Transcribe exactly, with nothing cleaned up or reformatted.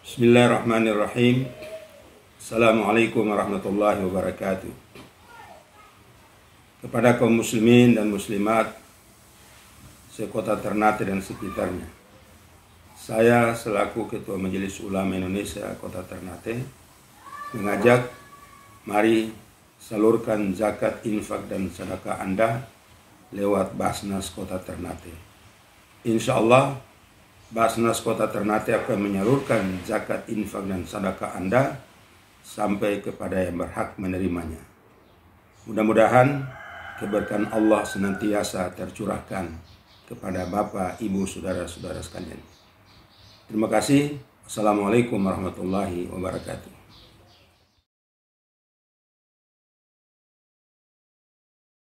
Bismillahirrahmanirrahim. Assalamualaikum warahmatullahi wabarakatuh. Kepada kaum muslimin dan muslimat sekota Ternate dan sekitarnya, saya selaku Ketua Majelis Ulama Indonesia Kota Ternate mengajak, mari salurkan zakat, infak dan sedekah Anda lewat Basnas Kota Ternate. Insya Allah Basnas Kota Ternate akan menyalurkan zakat, infak dan sedekah Anda sampai kepada yang berhak menerimanya. Mudah-mudahan keberkahan Allah senantiasa tercurahkan kepada Bapak, Ibu, Saudara-saudara sekalian. Terima kasih. Assalamualaikum warahmatullahi wabarakatuh.